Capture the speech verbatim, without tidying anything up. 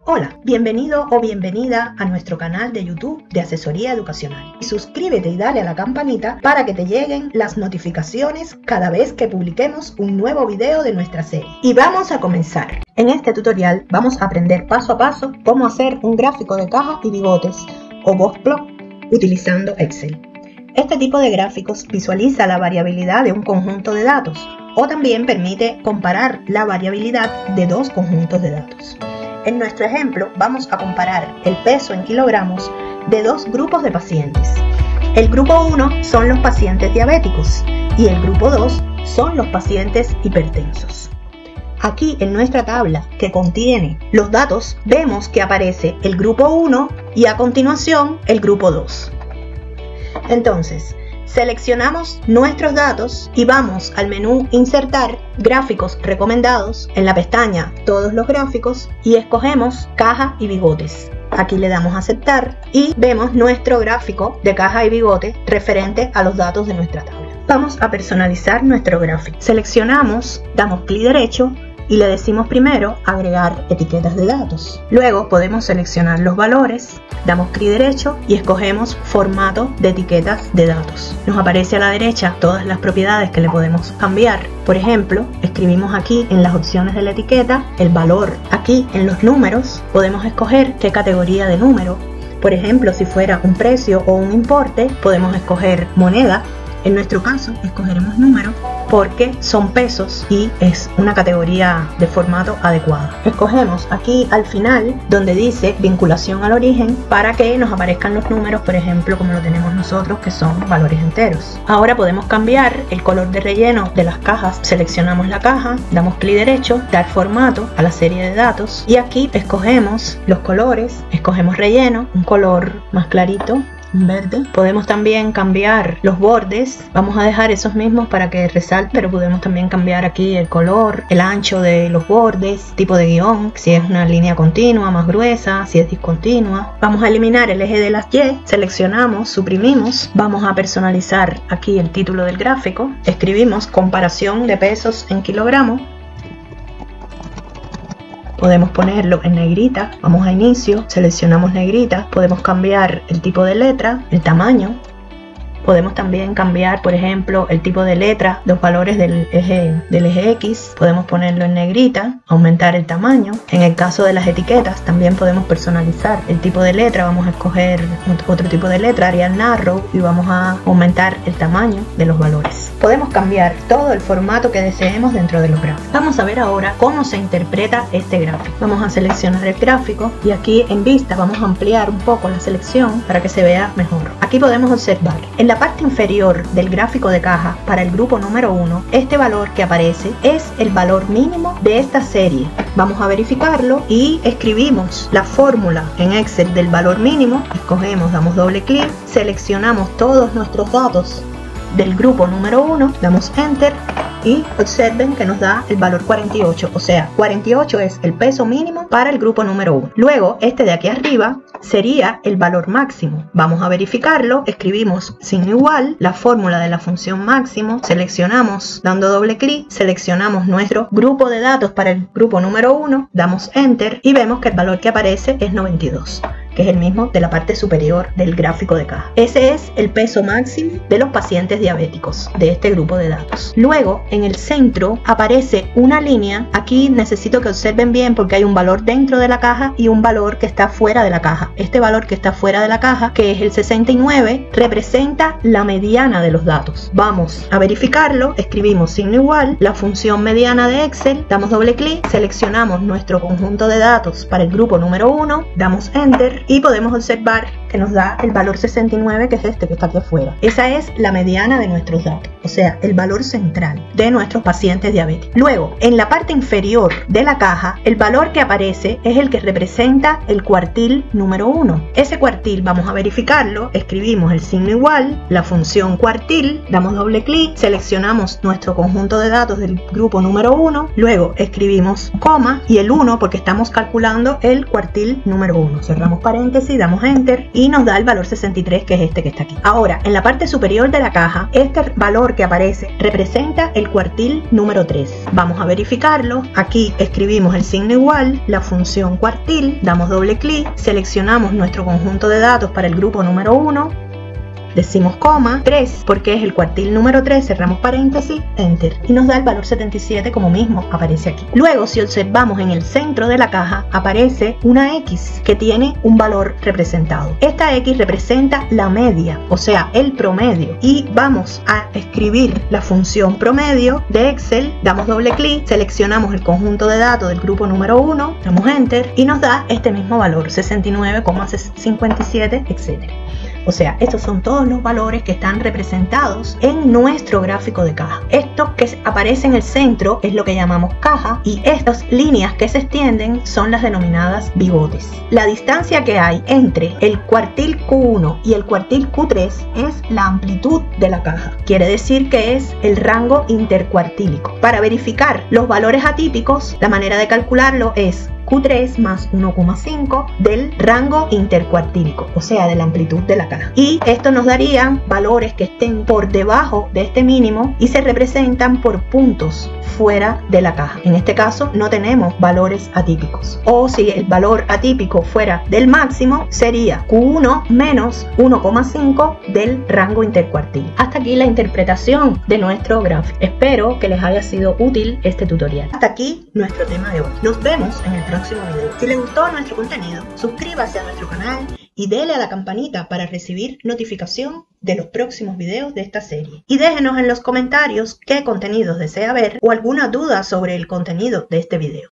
Hola, bienvenido o bienvenida a nuestro canal de YouTube de Asesoría Educacional. Suscríbete y dale a la campanita para que te lleguen las notificaciones cada vez que publiquemos un nuevo video de nuestra serie. Y vamos a comenzar. En este tutorial vamos a aprender paso a paso cómo hacer un gráfico de cajas y bigotes o box plot utilizando Excel. Este tipo de gráficos visualiza la variabilidad de un conjunto de datos o también permite comparar la variabilidad de dos conjuntos de datos. En nuestro ejemplo vamos a comparar el peso en kilogramos de dos grupos de pacientes. El grupo uno son los pacientes diabéticos y el grupo dos son los pacientes hipertensos. Aquí en nuestra tabla que contiene los datos vemos que aparece el grupo uno y a continuación el grupo dos. Entonces, seleccionamos nuestros datos y vamos al menú Insertar Gráficos Recomendados en la pestaña Todos los gráficos y escogemos Caja y Bigotes. Aquí le damos a Aceptar y vemos nuestro gráfico de caja y bigote referente a los datos de nuestra tabla. Vamos a personalizar nuestro gráfico. Seleccionamos, damos clic derecho y le decimos primero agregar etiquetas de datos. Luego podemos seleccionar los valores, damos clic derecho y escogemos formato de etiquetas de datos. Nos aparece a la derecha todas las propiedades que le podemos cambiar. Por ejemplo, escribimos aquí en las opciones de la etiqueta el valor. Aquí en los números podemos escoger qué categoría de número. Por ejemplo, si fuera un precio o un importe, podemos escoger moneda. En nuestro caso escogeremos número porque son pesos y es una categoría de formato adecuada. Escogemos aquí al final donde dice vinculación al origen para que nos aparezcan los números, por ejemplo, como lo tenemos nosotros, que son valores enteros. Ahora podemos cambiar el color de relleno de las cajas. Seleccionamos la caja, damos clic derecho, dar formato a la serie de datos y aquí escogemos los colores, escogemos relleno, un color más clarito, verde. Podemos también cambiar los bordes, vamos a dejar esos mismos para que resalte, pero podemos también cambiar aquí el color, el ancho de los bordes, tipo de guión, si es una línea continua, más gruesa, si es discontinua. Vamos a eliminar el eje de las Y, seleccionamos, suprimimos, vamos a personalizar aquí el título del gráfico, escribimos comparación de pesos en kilogramos. Podemos ponerlo en negrita, vamos a inicio, seleccionamos negrita, podemos cambiar el tipo de letra, el tamaño. Podemos también cambiar, por ejemplo, el tipo de letra, los valores del eje, del eje X. Podemos ponerlo en negrita, aumentar el tamaño. En el caso de las etiquetas, también podemos personalizar el tipo de letra. Vamos a escoger otro tipo de letra, Arial Narrow, y vamos a aumentar el tamaño de los valores. Podemos cambiar todo el formato que deseemos dentro de los gráficos. Vamos a ver ahora cómo se interpreta este gráfico. Vamos a seleccionar el gráfico y aquí en vista vamos a ampliar un poco la selección para que se vea mejor. Aquí podemos observar en la parte inferior del gráfico de caja para el grupo número uno, este valor que aparece es el valor mínimo de esta serie. Vamos a verificarlo y escribimos la fórmula en Excel del valor mínimo, escogemos, damos doble clic, seleccionamos todos nuestros datos del grupo número uno, damos Enter y observen que nos da el valor cuarenta y ocho, o sea, cuarenta y ocho es el peso mínimo para el grupo número uno. Luego, este de aquí arriba sería el valor máximo. Vamos a verificarlo, escribimos signo igual, la fórmula de la función máximo, seleccionamos dando doble clic, seleccionamos nuestro grupo de datos para el grupo número uno, damos Enter y vemos que el valor que aparece es noventa y dos. Que es el mismo de la parte superior del gráfico de caja. Ese es el peso máximo de los pacientes diabéticos de este grupo de datos. Luego, en el centro aparece una línea. Aquí necesito que observen bien porque hay un valor dentro de la caja y un valor que está fuera de la caja. Este valor que está fuera de la caja, que es el sesenta y nueve, representa la mediana de los datos. Vamos a verificarlo, escribimos signo igual, la función mediana de Excel, damos doble clic, seleccionamos nuestro conjunto de datos para el grupo número uno, damos Enter y podemos observar que nos da el valor sesenta y nueve, que es este que está aquí afuera. Esa es la mediana de nuestros datos, o sea, el valor central de nuestros pacientes diabéticos. Luego, en la parte inferior de la caja, el valor que aparece es el que representa el cuartil número uno. Ese cuartil vamos a verificarlo, escribimos el signo igual, la función cuartil, damos doble clic, seleccionamos nuestro conjunto de datos del grupo número uno, luego escribimos coma y el uno porque estamos calculando el cuartil número uno. Cerramos paréntesis, damos Enter y y nos da el valor sesenta y tres, que es este que está aquí. Ahora, en la parte superior de la caja, este valor que aparece representa el cuartil número tres. Vamos a verificarlo. Aquí escribimos el signo igual, la función cuartil, damos doble clic, seleccionamos nuestro conjunto de datos para el grupo número uno, decimos coma, tres, porque es el cuartil número tres, cerramos paréntesis, enter, y nos da el valor setenta y siete como mismo aparece aquí. Luego, si observamos en el centro de la caja, aparece una X que tiene un valor representado. Esta X representa la media, o sea, el promedio, y vamos a escribir la función promedio de Excel, damos doble clic, seleccionamos el conjunto de datos del grupo número uno, damos enter, y nos da este mismo valor, sesenta y nueve coma cincuenta y siete, etcétera. O sea, estos son todos los valores que están representados en nuestro gráfico de caja. Esto que aparece en el centro es lo que llamamos caja, y estas líneas que se extienden son las denominadas bigotes. La distancia que hay entre el cuartil Q uno y el cuartil Q tres es la amplitud de la caja. Quiere decir que es el rango intercuartílico. Para verificar los valores atípicos, la manera de calcularlo es Q tres más uno coma cinco del rango intercuartílico, o sea, de la amplitud de la caja. Y esto nos daría valores que estén por debajo de este mínimo y se representan por puntos fuera de la caja. En este caso no tenemos valores atípicos. O si el valor atípico fuera del máximo, sería Q uno menos uno coma cinco del rango intercuartil. Hasta aquí la interpretación de nuestro gráfico. Espero que les haya sido útil este tutorial. Hasta aquí nuestro tema de hoy. Nos vemos en el próximo video. Si les gustó nuestro contenido, suscríbase a nuestro canal y dele a la campanita para recibir notificación de los próximos videos de esta serie. Y déjenos en los comentarios qué contenidos desea ver o alguna duda sobre el contenido de este video.